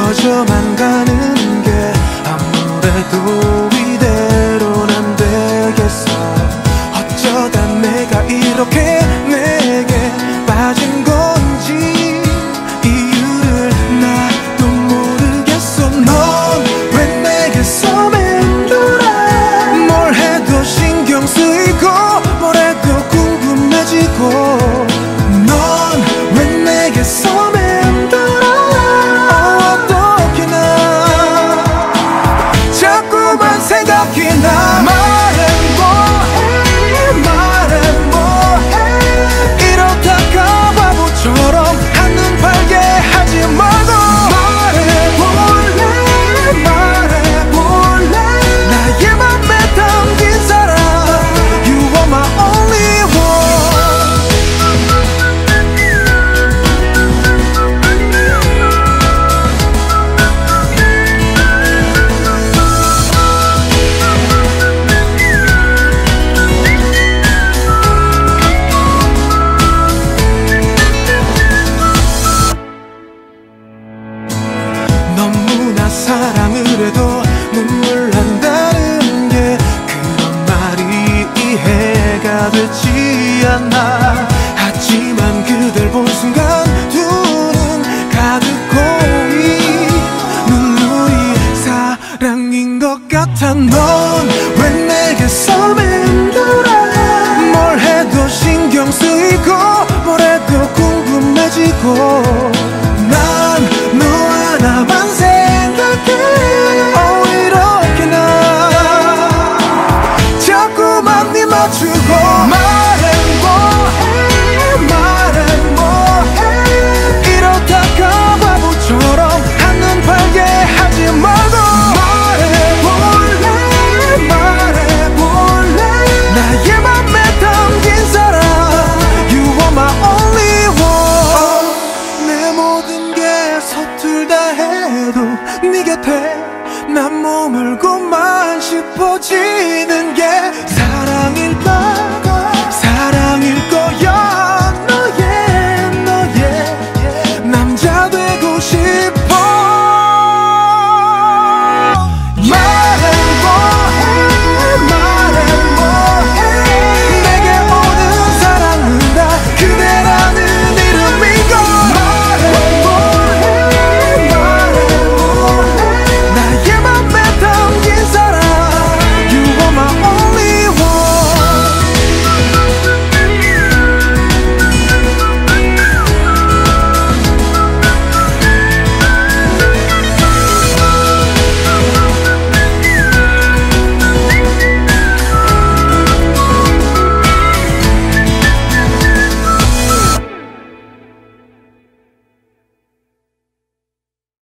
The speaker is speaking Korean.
커져만 가는 게 아무래도 이대로는 안 되겠어. 어쩌다 내가 이렇게 내게 빠진 건지 이유를 나도 모르겠어. 넌 왜 내게서 맴돌아. 뭘 해도 신경 쓰이고 뭘 해도 궁금해지고. 넌 왜 내게서 맴돌아. 어떻게 나 자꾸만 생각이 나. 말해 뭐해 말해 뭐해. 이러다가 바보처럼 한눈 팔게 하지 말고 말해볼래 말해볼래. 나의 맘에 담긴 사람 You are my only one. 너무나 사랑을 해도 눈물 난다는 게 그런 말이 이해가 되지 않아.